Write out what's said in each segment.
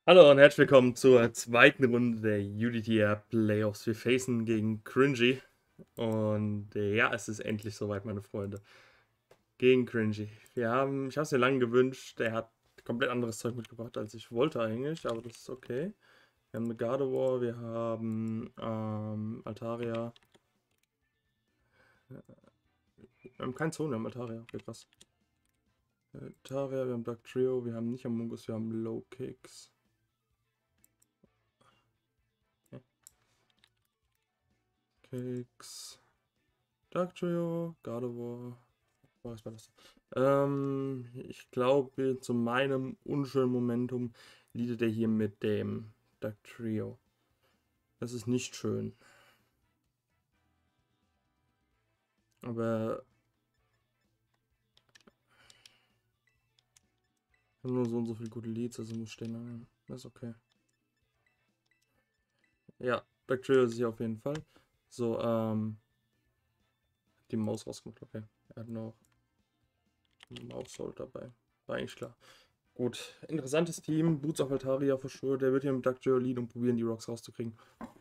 Hallo und herzlich willkommen zur zweiten Runde der UDTR Playoffs. Wir facen gegen Cringy. Und ja, es ist endlich soweit, meine Freunde. Gegen Cringy. Ich habe es mir lange gewünscht. Der hat komplett anderes Zeug mitgebracht, als ich wollte eigentlich. Aber das ist okay. Wir haben eine Gardevoir, wir haben Altaria. Wir haben keinen Zone, wir haben Altaria. Okay, krass. Altaria, wir haben Dark Trio, wir haben nicht Amogus, wir haben Low Kicks. Kicks. Dark Trio, Gardevoir. Was war das? Ich glaube, zu meinem unschönen Momentum liegt er hier mit dem Dark Trio. Das ist nicht schön. Aber ich habe nur so und so viele gute Leads, also muss stehen. Das ist okay. Ja, Dark Trio ist hier auf jeden Fall. So, die Maus rausgemacht, okay. Er hat noch Maus-Hold dabei. War eigentlich klar. Gut, interessantes Team. Boots auf Altaria for sure. Der wird hier mit Dark Trio lead und probieren, die Rocks rauszukriegen.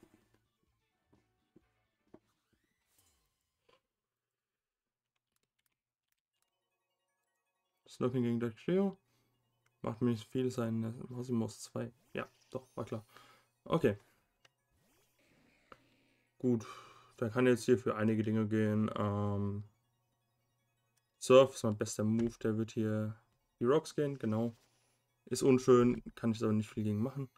Snoking gegen Dark Trio. Macht mir nicht viel sein. Maus 2. Ja, doch, war klar. Okay. Gut. Da kann jetzt hier für einige Dinge gehen. Surf ist mein bester Move. Der wird hier die Rocks gehen, genau. Ist unschön, kann ich aber nicht viel gegen machen.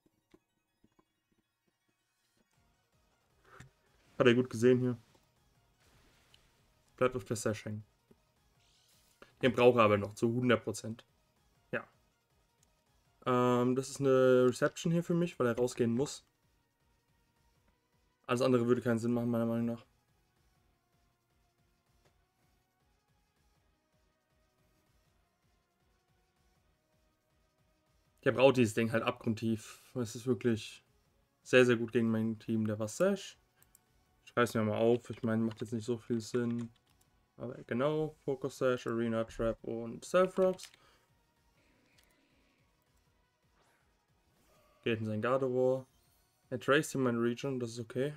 Hat er gut gesehen hier. Bleibt auf der Sash hängen. Den brauche er aber noch zu 100%. Ja. Das ist eine Reception hier für mich, weil er rausgehen muss. Alles andere würde keinen Sinn machen, meiner Meinung nach. Der braucht dieses Ding halt abgrundtief. Es ist wirklich sehr, sehr gut gegen mein Team. Der war Sash. Ich reiß mir mal auf. Ich meine, macht jetzt nicht so viel Sinn. Aber genau, Focus Sash, Arena Trap und Self Rocks. Geht in sein Gardevoir. Er traced in meine Region, das ist okay.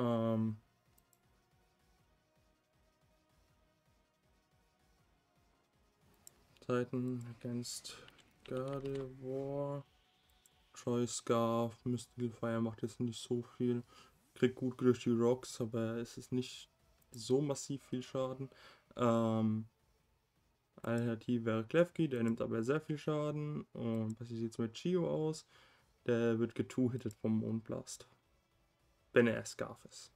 Titan against Gardevoir. Troy Scarf, Mystical Fire macht jetzt nicht so viel. Kriegt gut durch die Rocks, aber es ist nicht so massiv viel Schaden. Alternativ wäre Klefki, der nimmt aber sehr viel Schaden. Und was sieht es mit Chio aus? Der wird getwo-hitted vom Mondblast. Wenn er Scarf ist.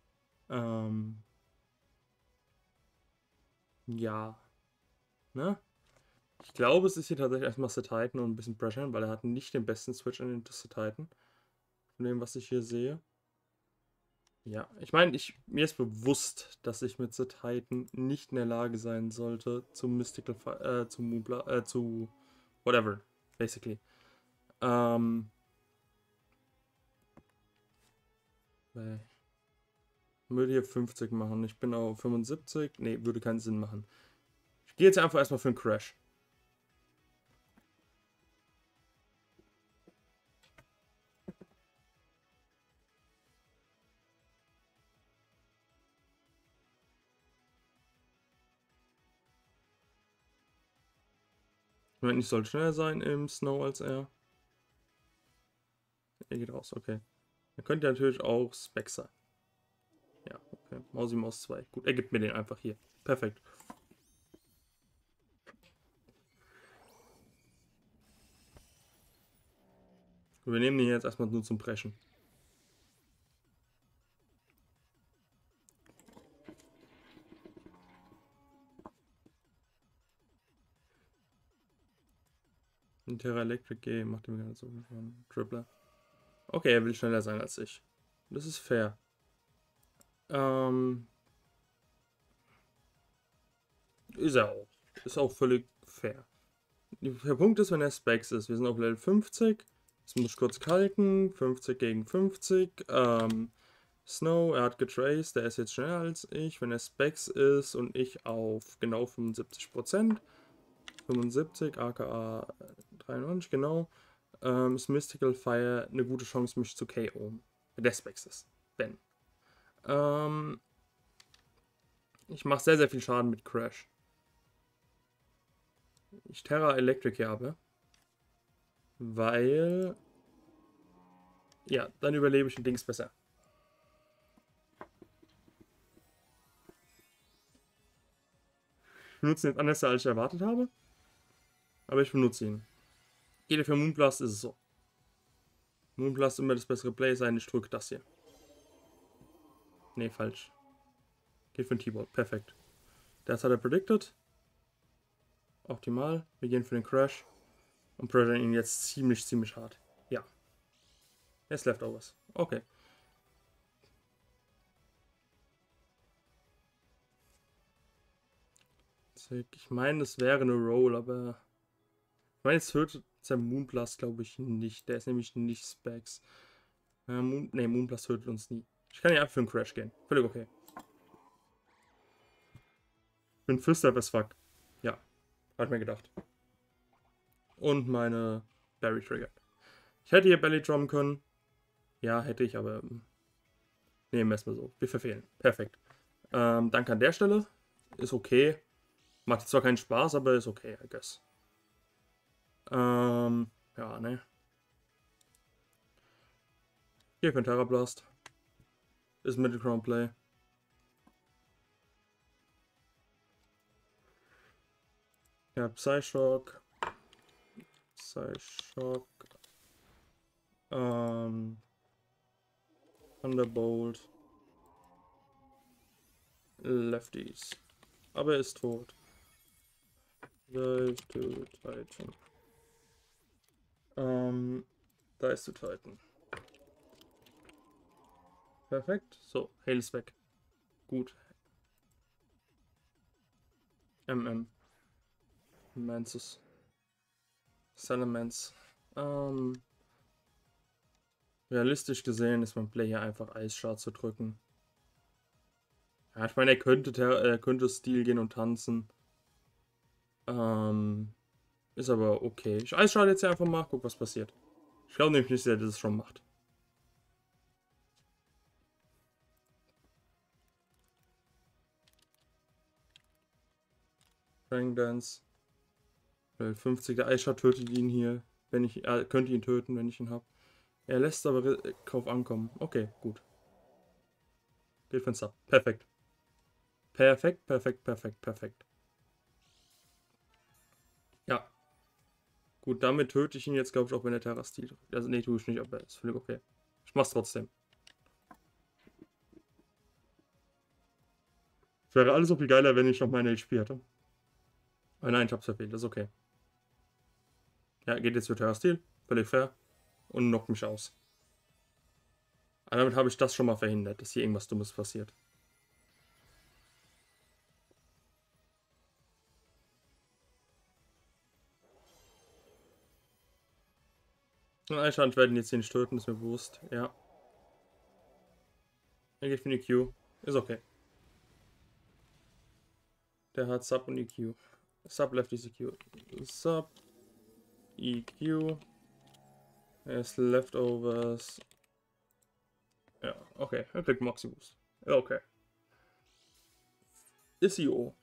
Ja. Ne? Ich glaube, es ist hier tatsächlich erstmal Sir Titan und ein bisschen Pressure, weil er hat nicht den besten Switch in den Sir Titan. Von dem, was ich hier sehe. Ja, ich meine, mir ist bewusst, dass ich mit Sir Titan nicht in der Lage sein sollte, zu Mystical, zu Mubla, zu whatever, basically. Nee. Würde hier 50 machen. Ich bin auf 75. Nee, würde keinen Sinn machen. Ich gehe jetzt einfach erstmal für einen Crash. Ich meine, ich soll schneller sein im Snow als er. Er geht raus, okay. Er könnte natürlich auch Spec sein. Ja, okay. Mausi Maus 2. Gut, er gibt mir den einfach hier. Perfekt. Wir nehmen den jetzt erstmal nur zum Preschen. Ein Terra Electric Game macht ihm ganz so einen Dribbler. Okay, er will schneller sein als ich. Das ist fair. Ist er auch. Ist auch völlig fair. Der Punkt ist, wenn er Specs ist. Wir sind auf Level 50. Das muss ich kurz kalten. 50 gegen 50. Snow, er hat getraced. Der ist jetzt schneller als ich. Wenn er Specs ist und ich auf genau 75%. 75, aka 93, genau. ist Mystical Fire eine gute Chance, mich zu KO. Der Specs ist. Wenn. Ich mache sehr, sehr viel Schaden mit Crash. Ich Terra Electric habe. Weil... Ja, dann überlebe ich den Dings besser. Ich benutze ihn jetzt anders, als ich erwartet habe. Aber ich benutze ihn. Jeder für Moonblast ist es so. Moonblast immer das bessere Play sein. Ich drücke das hier. Ne, falsch. Geht für den T-Ball. Perfekt. Das hat er predicted. Optimal. Wir gehen für den Crash. Und pressure ihn jetzt ziemlich, ziemlich hart. Ja. Jetzt Leftovers. Okay. Ich meine, es wäre eine Roll, aber... Ich meine, jetzt hört der Moonblast, glaube ich, nicht. Der ist nämlich nicht Specs. Moonblast hört uns nie. Ich kann ja einfach für einen Crash gehen. Völlig okay. Ich bin Fister as fuck. Ja. Hat mir gedacht. Und meine Berry Trigger. Ich hätte hier Belly Drum können. Ja, hätte ich, aber... Nehmen wir es mal so. Wir verfehlen. Perfekt. Danke an der Stelle. Ist okay. Macht zwar keinen Spaß, aber ist okay, I guess. Ja, ne. Hier für ein Terra Blast. Ist Middle Ground Play. Ja, Psyshock. Psyshock. Thunderbolt. Lefties. Aber er ist tot. Dive to Titan. Da ist zu Titan. Perfekt. So, Hail ist weg. Gut. Mansus. Salamence. Realistisch gesehen ist mein Play hier einfach Eisschad zu drücken. Ja, ich meine, er könnte Stil gehen und tanzen. Ist aber okay. Ich Eisschad jetzt einfach mal, guck, was passiert. Ich glaube nämlich nicht, dass er das schon macht. Fang Dance. 50, der Eisschad tötet ihn hier. Wenn ich, könnte ihn töten, wenn ich ihn habe. Er lässt aber Kauf ankommen. Okay, gut. Geht für den Sub. Perfekt. Perfekt, perfekt, perfekt, perfekt. Ja. Gut, damit töte ich ihn jetzt, glaube ich, auch wenn der Terra-Stil drückt. Also, nee, tue ich nicht, aber ist völlig okay. Ich mach's trotzdem. Es wäre alles so viel geiler, wenn ich noch meine HP hätte. Aber nein, ich hab's verfehlt, das ist okay. Ja, geht jetzt für Terra-Stil. Völlig fair. Und knockt mich aus. Aber damit habe ich das schon mal verhindert, dass hier irgendwas Dummes passiert. Und anscheinend werden jetzt hier nicht töten, ist mir bewusst. Ja. Er geht für die Q. Ist okay. Der hat Sub und EQ. Sub left ist EQ. Sub. EQ. Er ist Leftovers. Ja, okay. Er kriegt Maxi Boost. Ja, okay. Ist IO.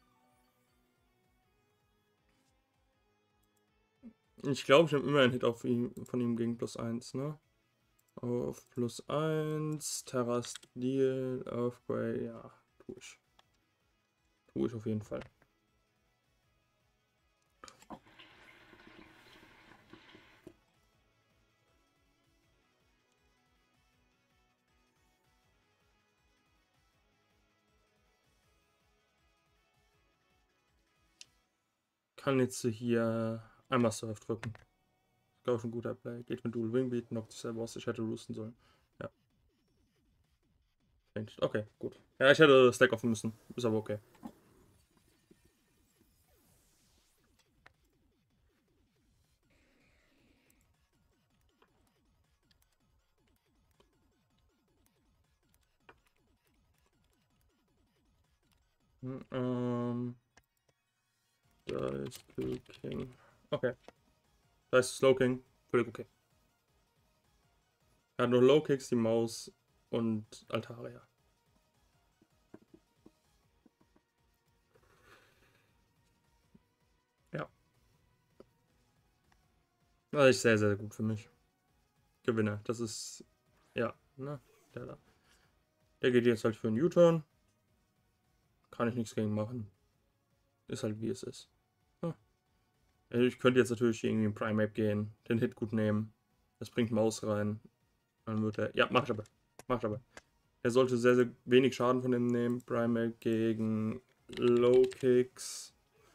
Ich glaube, ich habe immer einen Hit auf ihn, von ihm gegen +1, ne? Auf +1. Terra Steel. Earthquake. Ja, tue ich. Tue ich auf jeden Fall. Kann jetzt hier einmal Surf drücken. Ich glaube, ein guter Play. Geht mit Dual Wingbeat, knockt sich selber aus. Ich hätte roosten sollen. Ja. Okay, gut. Ja, ich hätte Stack offen müssen. Ist aber okay. Da ist Blue King. Okay. Da ist Slow King. Völlig okay. Er hat nur Low Kicks, die Maus und Altaria. Ja. Das ist sehr, sehr gut für mich. Gewinner. Das ist. Ja, ne? Der da. Der geht jetzt halt für einen U-Turn. Kann ich nichts gegen machen. Ist halt wie es ist. Ja. Ich könnte jetzt natürlich irgendwie in Prime-Map gehen, den Hit gut nehmen. Das bringt Maus rein. Dann wird er. Ja, mach ich aber. Mach ich aber. Er sollte sehr, sehr wenig Schaden von ihm nehmen. Prime-Map gegen Low Kicks.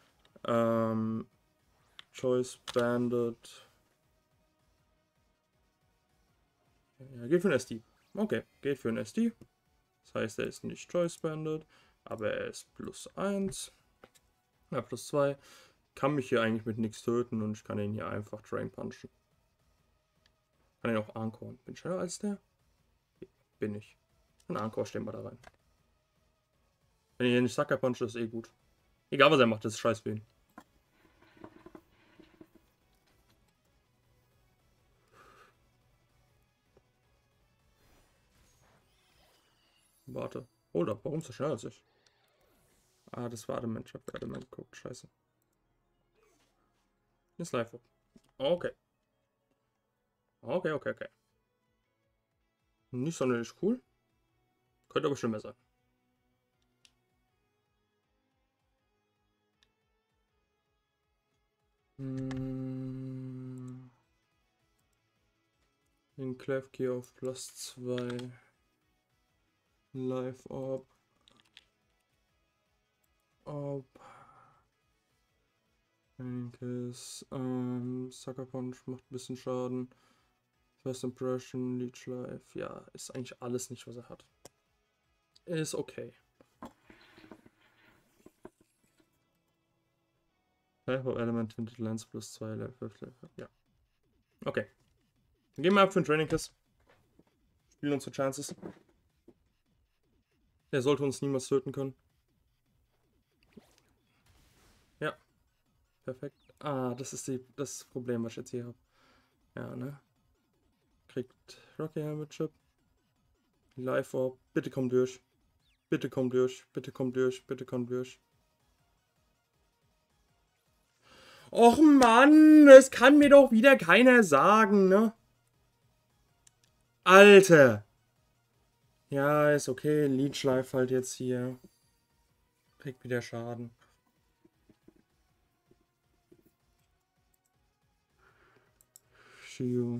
Choice Bandit. Ja, geht für einen SD. Okay, geht für einen SD. Das heißt, er ist nicht Choice Bandit, aber er ist +1. Ja, +2. Kann mich hier eigentlich mit nichts töten und ich kann ihn hier einfach Drain punchen. Kann ihn auch Ancoren. Bin ich schneller als der? Bin ich. Ein Ancore stehen wir da rein. Wenn ich hier nicht Sucker punche, ist eh gut. Egal was er macht, das ist scheiß für ihn. Warte. Hold up, warum ist er schneller als ich? Ah, das war Adamant. Ich hab Adamant geguckt. Scheiße. Ist live. Okay. Okay. Nicht sonderlich cool. Könnte aber schlimmer sein. Den Klefki auf +2. Live Orb. Kiss. Sucker Punch macht ein bisschen Schaden. First Impression, Leech Life. Ja, ist eigentlich alles nicht, was er hat. Ist okay. Typo Element, Tinted Lens +2, Level. Ja. Okay. Dann gehen wir ab für einen Training Kiss. Spielen unsere Chances. Der sollte uns niemals töten können. Ja. Perfekt. Ah, das ist das Problem, was ich jetzt hier habe. Ja, ne? Kriegt Rocky Helmet Chip. Live Orb. Bitte komm durch. Bitte komm durch. Bitte komm durch. Bitte komm durch. Och Mann, es kann mir doch wieder keiner sagen, ne? Alter. Ja, ist okay. Leech Life halt jetzt hier. Kriegt wieder Schaden. Shio.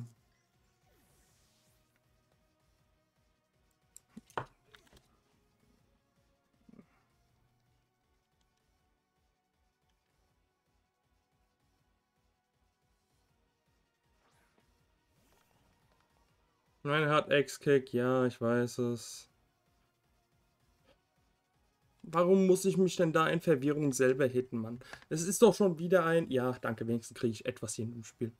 Nein, er hat X-Kick. Ja, ich weiß es. Warum muss ich mich denn da in Verwirrung selber hitten, Mann? Es ist doch schon wieder ein... Ja, danke, wenigstens kriege ich etwas hier im Spiel.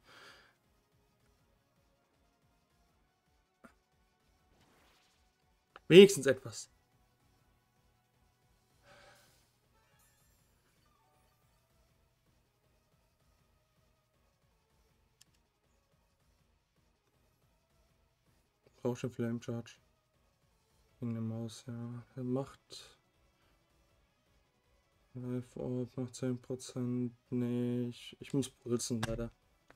Wenigstens etwas. Brauche ich einen Flame Charge. Gegen eine Maus, ja. Er macht... Live Orb macht 10%. Nee, ich muss pulsen, leider.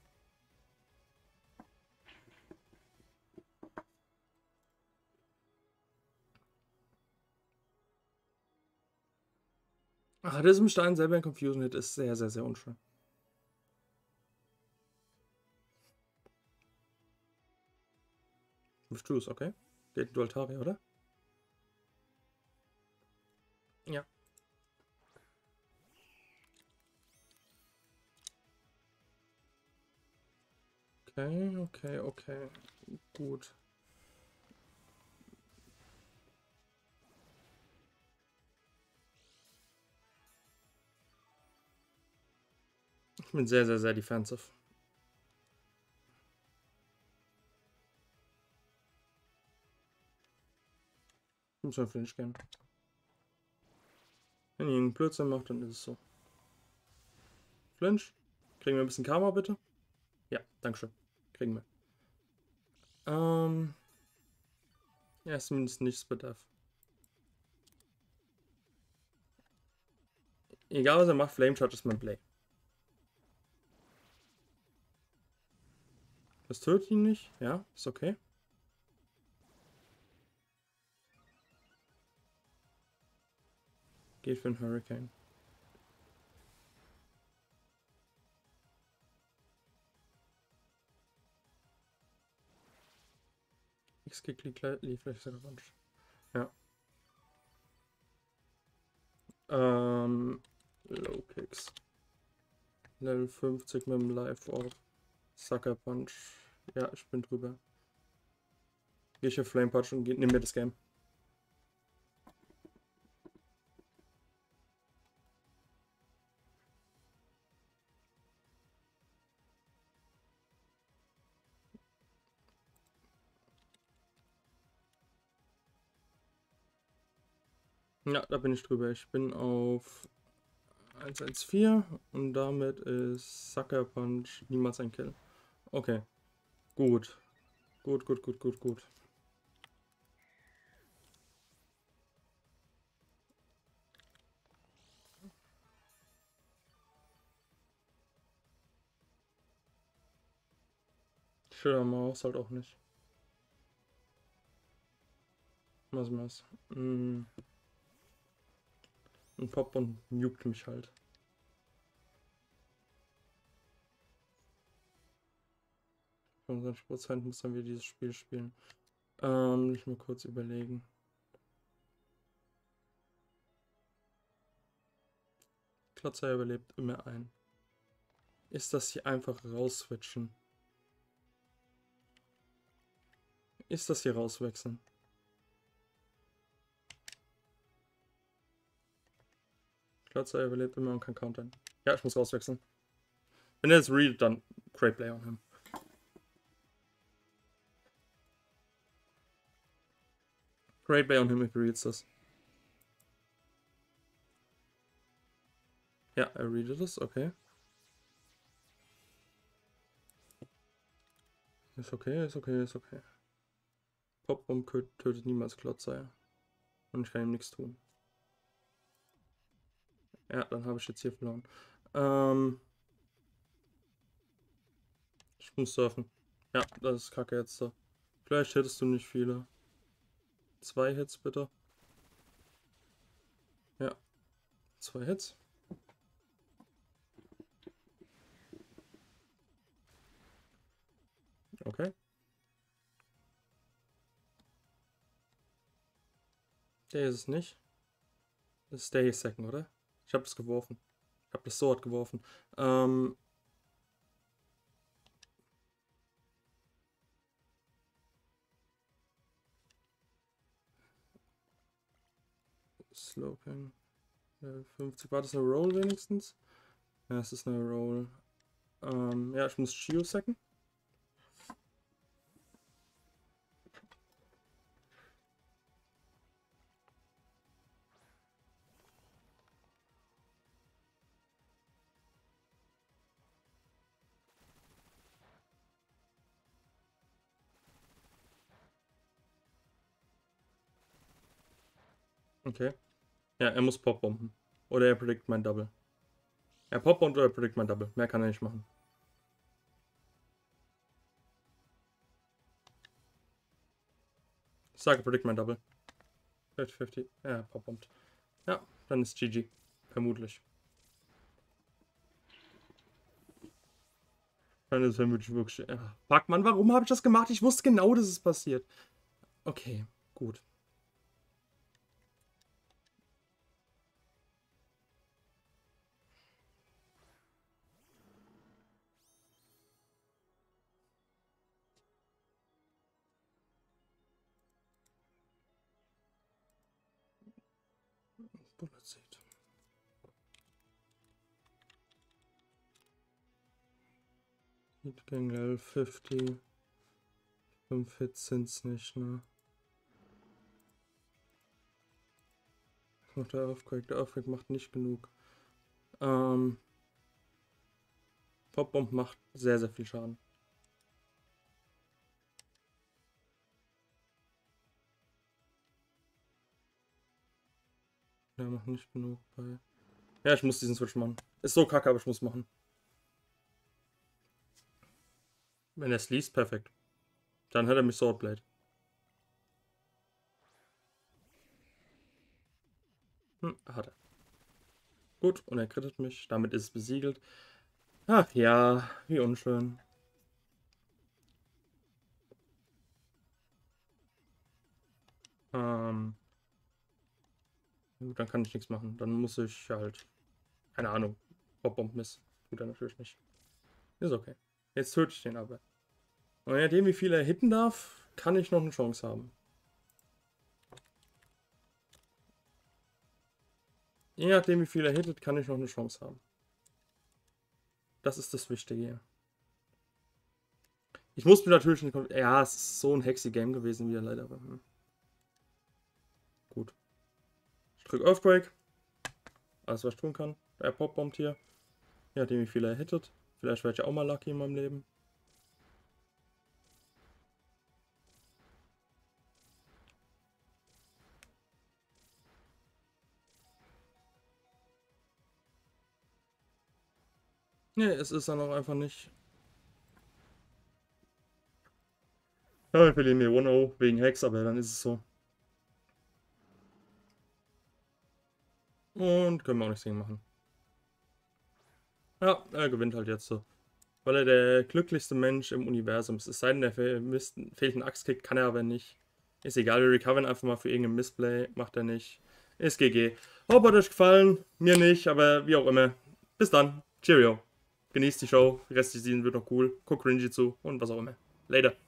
Ach, das mich da selber in Confusion Hit ist sehr, sehr, sehr unschön. Bist du es, okay? Geht du Altaria, oder? Ja. Okay. Gut. Ich bin sehr, sehr, sehr defensive. Ich muss einen Flinch gehen. Wenn ihr einen Blödsinn macht, dann ist es so. Flinch. Kriegen wir ein bisschen Karma, bitte? Ja, dankeschön. Kriegen wir. Ja, ist zumindest nichts bedarf. Egal was er macht, Flame Charge ist mein Play. Das tötet ihn nicht. Ja, ist okay. Geht für einen Hurricane. X-Kick lief vielleicht sogar Wunsch. Ja. Low Kicks. Level 50 mit dem Life auf. Sucker Punch. Ja, ich bin drüber. Gehe ich auf Flame Punch und nehme mir das Game. Ja, da bin ich drüber. Ich bin auf 114 und damit ist Sucker Punch niemals ein Kill. Okay. Gut. Gut. Schiller Maus halt auch nicht. Was? Und Pop und juckt mich halt. 25% muss dann wieder dieses Spiel spielen. Ich mal kurz überlegen. Klotzer überlebt immer ein. Ist das hier einfach rausswitchen? Ist das hier rauswechseln? Klotzer überlebt immer und kann countern. Ja, ich muss rauswechseln. Wenn er jetzt readet, dann Great Play on him. Great Play on him if he reads das. Ja, er readet es, okay. Ist okay. Popbomb tötet niemals Klotzer. Und ich kann ihm nichts tun. Ja, dann habe ich jetzt hier verloren. Ich muss surfen. Ja, das ist kacke jetzt so. Vielleicht hättest du nicht viele. 2 Hits bitte. Ja, 2 Hits. Okay. Der ist es nicht. Das ist der hier Second, oder? Ich habe das geworfen. Ich habe das Sword geworfen. Sloping. 50. War das eine Roll wenigstens? Ja, es ist eine Roll. Ja, ich muss Chio sacken. Okay. Ja, er muss Popbomben. Oder er predict mein Double. Er Popbombt oder er predict mein Double. Mehr kann er nicht machen. Ich sage predict mein Double. 50-50. Ja, Popbombt. Ja, dann ist GG. Vermutlich. Dann ist vermutlich wirklich. Ja. Fuck, Mann, warum habe ich das gemacht? Ich wusste genau, dass es passiert. Okay, gut. Bullet Seed. Gegen Level 50. 5 Hits sind's nicht, ne? Macht der Earthquake. Der Earthquake macht nicht genug. Popbomb macht sehr, sehr viel Schaden. Der macht nicht genug bei. Ja, ich muss diesen Switch machen. Ist so kacke, aber ich muss machen. Wenn er es liest, perfekt. Dann hat er mich Swordblade. Hat er. Gut, und er krittet mich. Damit ist es besiegelt. Ach ja, wie unschön. Gut, dann kann ich nichts machen. Dann muss ich halt. Keine Ahnung. Bob Miss. Tut er natürlich nicht. Ist okay. Jetzt töte ich den aber. Und je nachdem, wie viel er hitten darf, kann ich noch eine Chance haben. Je nachdem, wie viel er hittet, kann ich noch eine Chance haben. Das ist das Wichtige hier. Ich muss mir natürlich nicht. Ja, es ist so ein hexy Game gewesen wieder leider. Aber, gut. Ich drücke Earthquake. Alles, was ich tun kann. Er popbombt hier. Je nachdem, wie viel er hittet. Vielleicht werde ich auch mal lucky in meinem Leben. Nee, es ist dann auch einfach nicht. Ja, ich verliere mir 1-0 wegen Hex, aber dann ist es so. Und können wir auch nichts gegen machen. Ja, er gewinnt halt jetzt so. Weil er der glücklichste Mensch im Universum ist. Es sei denn, der fehlt ein Axtkick, kann er aber nicht. Ist egal, wir recovern einfach mal für irgendein Missplay. Macht er nicht. Ist GG. Hoffe, hat euch gefallen. Mir nicht, aber wie auch immer. Bis dann. Cheerio. Genießt die Show. Der Rest der Season wird noch cool. Guckt Cringy zu und was auch immer. Later.